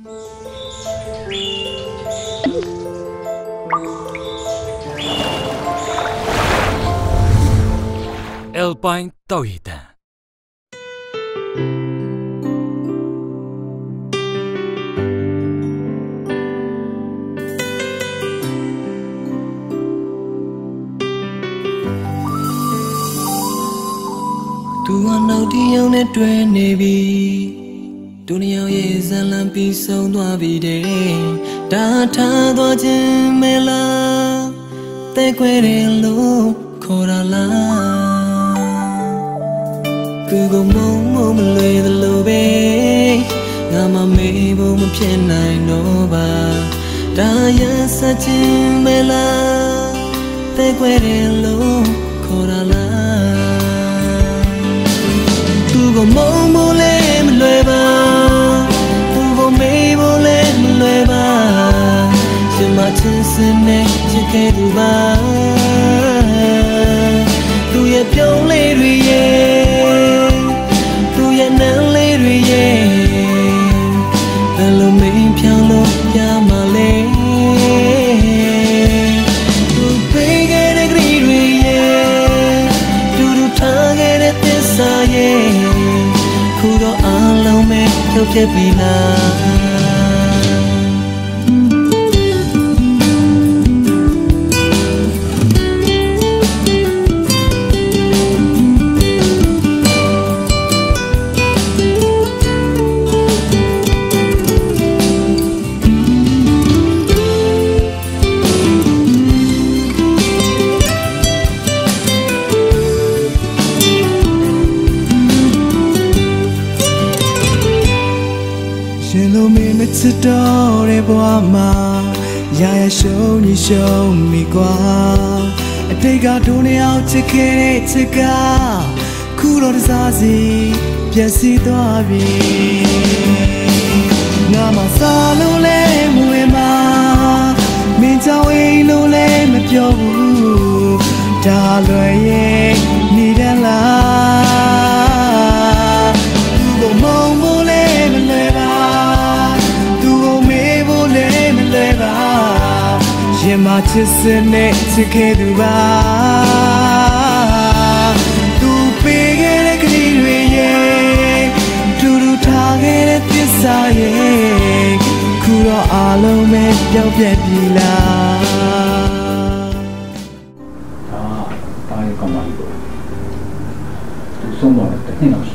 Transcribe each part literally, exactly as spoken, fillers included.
Alpine တောက်ရည်တန်သူကနောက်တယောက်နဲ့တွေ့နေပြီသူနှစ်ယောက်ရဲ့ဇလံပြီးဆုံးသွားပြီတဲ့ဒါထားသွားခြင်းမဲလားတဲခွဲတယ်လို့ခေါ်ရလားသူကမုံမုံမလွေသလိုပဲငါမမေးဖို့မဖြစ်နိုင်တော့ပါဒါရဆက်ခြင်းမဲလားတဲခွဲတယ်လို့ခေါ်ရလားသူကမုံမလဲမလွယ်ပါသူကမေးဖို့လဲမလွယ်ပါရှင်မချစ်စနဲ့ချစ်ခဲ့သူပါသူရဲ့ပြုံးလေးတွေရဲ့သူရဲ့နန်းလေးတွေရဲ့ဘယ်လိုမင်းဖြောင်းလို့ပြမလဲသူပေးခဲ့တဲ့ကလေးတွေရဲ့သူတို့ထားခဲ့တဲ့သစ္စာရဲ့ခုတော့အလုံးမဲ့ထုတ်ဖြစ်ပြီလားချစ်တော်တဲ့ဘဝမှာရရရှုံးနေရှုံးမိကွာအတိတ်ကဒုနေအောင်ချစ်ခဲ့တဲ့ချစ်ကခုတော့တစားစီပျက်စီးသွားပြီငါမစားလို့လဲမဝင်မှာမင်းကြောင့်အိမ်လို့လဲမပြောဘူးဒါလွယ်ရဲ့နေရလားသူ့ကိုမုံမိုးလဲမလွယ်ပါရင်မချစ်စနဲ့ချစ်ခဲ့သူပါသူပေးခဲ့တဲ့ကလေးတွေရဲ့တူတူထားခဲ့တဲ့သစ္စာရဲ့ခုတော့အလုံးမဲ့ပြောင်းပြက်ပြီလားဒါတားရကမှန်လို့သူဆုံးတော့တဲ့နှစ်လောက်ရှိ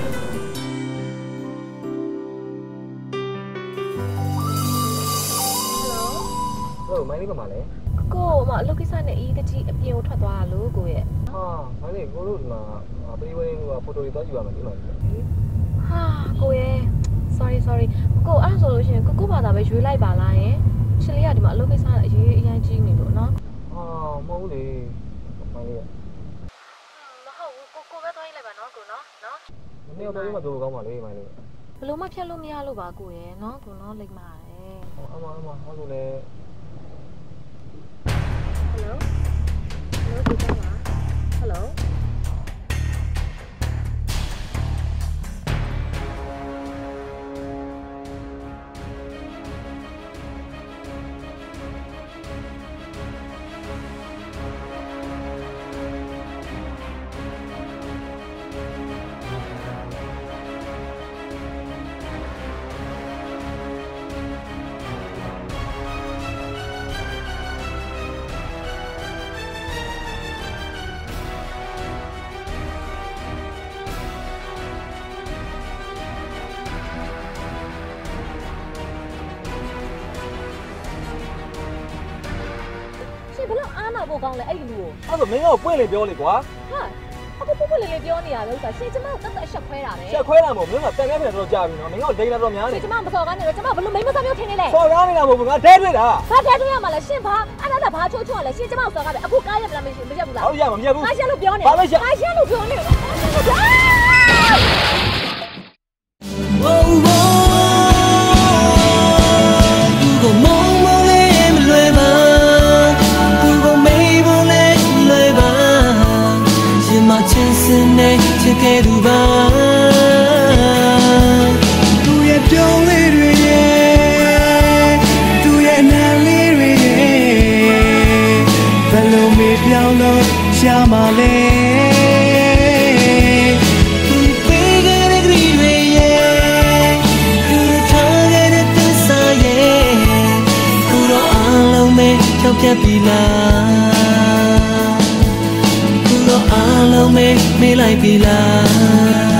မိုင်းလေးကမှလည်းကိုမအလုပ်ကိစ္စနဲ့အီးတကြီးအပြင်ကိုထွက်သွားလို့ကိုရဲ့ဟာမိုင်းလေးကိုတို့ဒီမှာပရိဝင်းကဖိုတိုတွေသွားကြည့်ပါမယ်ဒီမှာဟာကိုရဲ့ sorry sorry ကိုအဲ့ဆိုလို့ရှိရင်ကိုကိုဘာသာပဲရွေးလိုက်ပါလားယင်ချစ်လေးကဒီမှာအလုပ်ကိစ္စအရေးအရင်ကြီးနေလို့နော်ဟာမဟုတ်လေမိုင်းလေးမဟုတ်ဘူးကိုကိုပဲသွားလိုက်ပါနော်ကိုနော်နော်မနေ့ကတော့မှတို့ကောင်းပါလေမိုင်းလေးဘလို့မှဖြတ်လို့မရလို့ပါကိုရဲ့နော်ကိုနော်လိမ့်ပါတယ်ဟောအမအမဟောလို့လေHello? Hello, Dujama? Hello? ဘယ်လောက်အားနာဖို့ကောင်းလဲအဲ့ဒီလူကိုအဲ့ဒါမင်းကပွင့်လေပြောလေကွာဟာအခုပွင့်ပွင့်လေးလေးပြောနေရပဲဥစ္စာရှင်ကျမကိုတက်တက်အဆက်ခွဲတာပဲဆက်ခွဲတာမဟုတ်မင်းကတန်ခဲပြန်တော့ကြာပြီနော်မင်းကဒိန်းလာတော့များနေကျမမစော်ကားနေတော့ကျမဘယ်လိုမိမစားမျိုးထင်နေလဲစော်ကားနေတာမဟုတ်ဘူးငါဒဲတွေ့တာဘာဒဲတွေ့ရမှာလဲရှင်ဘာအဲ့ဒါဘာချိုးချိုးရလဲရှင်ကျမကိုစော်ကားတယ်အခုကားရမလားမရှိမရက်ဘူးလားဟုတ်ရမှာမရက်ဘူးငါရှက်လို့ပြောနေဘာလဲရှက်ငါရှက်လို့ပြောနေတယ်ဝိုးဝိုးသူကမောင်မလေးမလွယ်ပါသူကမေးဖို့လဲလွယ်ပါရှင်မချစ်စနဲ့ချစ်ခဲ့သူပါသူရဲ့ပြုံးလေးတွေရဲ့ဘယ်လိုမေပြောင်းလို့ရမှာလဲပေးခဲ့တဲ့ကြည့်တွေရဲ့သူတို့ထားခဲ့တဲ့သစ္စာရဲ့ခုတော့အားလုံးပဲကြောက်ပြတ်ပြီလားခုတော့အားလုံးပဲမေးလိုက်ပြီလား